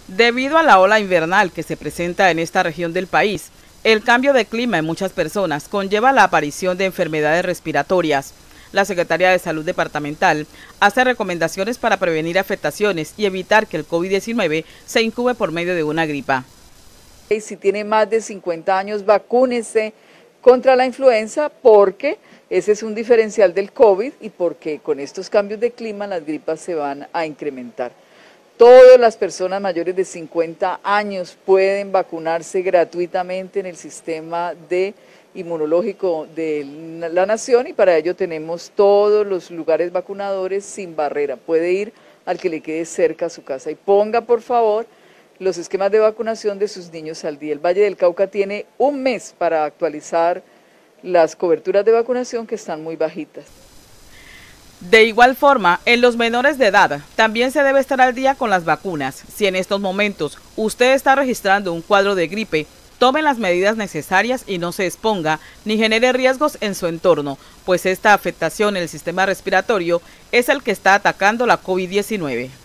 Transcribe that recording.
Debido a la ola invernal que se presenta en esta región del país, el cambio de clima en muchas personas conlleva la aparición de enfermedades respiratorias. La Secretaría de Salud Departamental hace recomendaciones para prevenir afectaciones y evitar que el COVID-19 se incube por medio de una gripa. Si tiene más de 50 años, vacúnese contra la influenza porque ese es un diferencial del COVID y porque con estos cambios de clima las gripas se van a incrementar. Todas las personas mayores de 50 años pueden vacunarse gratuitamente en el sistema inmunológico de la nación y para ello tenemos todos los lugares vacunadores sin barrera. Puede ir al que le quede cerca a su casa y ponga por favor los esquemas de vacunación de sus niños al día. El Valle del Cauca tiene un mes para actualizar las coberturas de vacunación que están muy bajitas. De igual forma, en los menores de edad también se debe estar al día con las vacunas. Si en estos momentos usted está registrando un cuadro de gripe, tome las medidas necesarias y no se exponga ni genere riesgos en su entorno, pues esta afectación en el sistema respiratorio es el que está atacando la COVID-19.